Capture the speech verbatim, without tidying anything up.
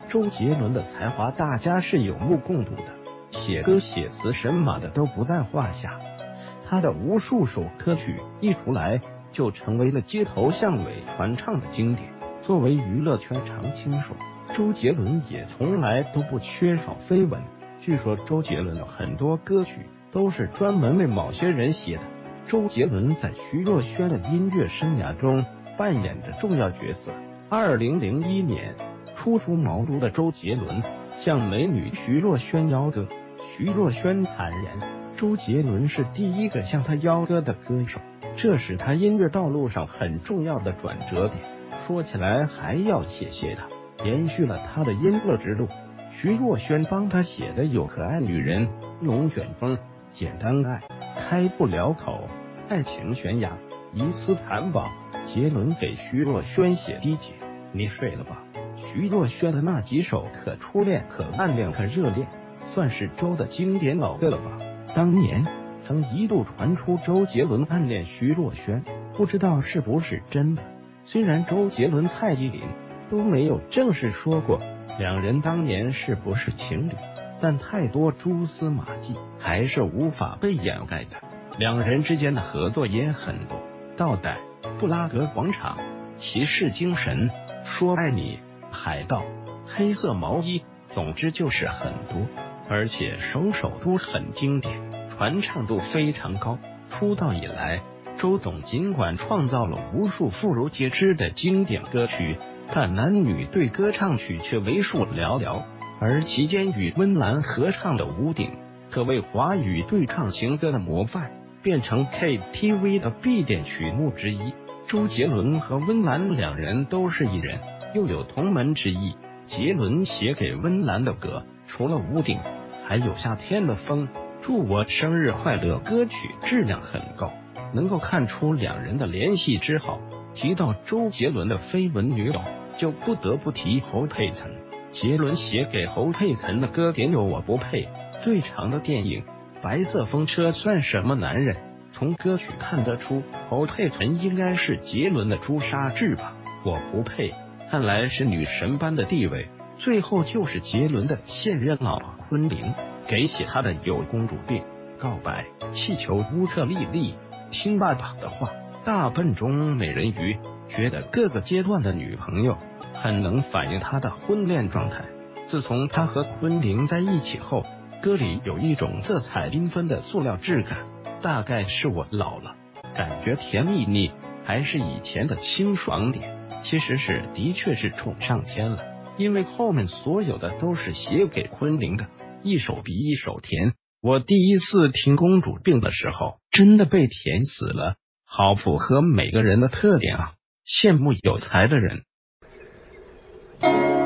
周杰伦的才华大家是有目共睹的，写歌写词神马的都不在话下。他的无数首歌曲一出来就成为了街头巷尾传唱的经典。作为娱乐圈常青树，周杰伦也从来都不缺少绯闻。据说周杰伦的很多歌曲都是专门为某些人写的。周杰伦在徐若瑄的音乐生涯中扮演着重要角色。二零零一年，初出茅庐的周杰伦向美女徐若瑄邀歌，徐若瑄坦言，周杰伦是第一个向他邀歌的歌手，这是他音乐道路上很重要的转折点。说起来还要谢谢他，延续了他的音乐之路。徐若瑄帮他写的有可爱女人、龙卷风、简单爱、开不了口、爱情悬崖、疑似谈宝。杰伦给徐若瑄写低姐，你睡了吧。徐若瑄的那几首可初恋、可暗恋、可热恋，算是周的经典老歌了吧。当年曾一度传出周杰伦暗恋徐若瑄，不知道是不是真的。虽然周杰伦、蔡依林都没有正式说过两人当年是不是情侣，但太多蛛丝马迹还是无法被掩盖的。两人之间的合作也很多，倒带、布拉格广场、骑士精神、说爱你、海盗、黑色毛衣，总之就是很多，而且首首都很经典，传唱度非常高。出道以来，周董尽管创造了无数妇孺皆知的经典歌曲，但男女对歌唱曲却为数寥寥。而其间与温岚合唱的《屋顶》可谓华语对唱情歌的模范，变成 K T V 的必点曲目之一。周杰伦和温岚两人都是艺人，又有同门之谊。杰伦写给温岚的歌，除了《屋顶》，还有《夏天的风》、《祝我生日快乐》，歌曲质量很高，能够看出两人的联系之好。提到周杰伦的绯闻女友，就不得不提侯佩岑。杰伦写给侯佩岑的歌点有《我不配》、最长的电影、白色风车算什么男人。从歌曲看得出，侯佩岑应该是杰伦的朱砂痣吧。我不配，看来是女神般的地位。最后就是杰伦的现任老婆昆凌，给写他的有公主病、告白、气球、乌特莉莉、听爸爸的话、大笨钟、美人鱼，觉得各个阶段的女朋友很能反映他的婚恋状态。自从他和昆凌在一起后，歌里有一种色彩缤纷的塑料质感，大概是我老了，感觉甜蜜腻，还是以前的清爽点。其实是的确是宠上天了，因为后面所有的都是写给昆凌的，一首比一首甜。我第一次听公主病的时候，真的被甜死了，好符合每个人的特点啊，羡慕有才的人。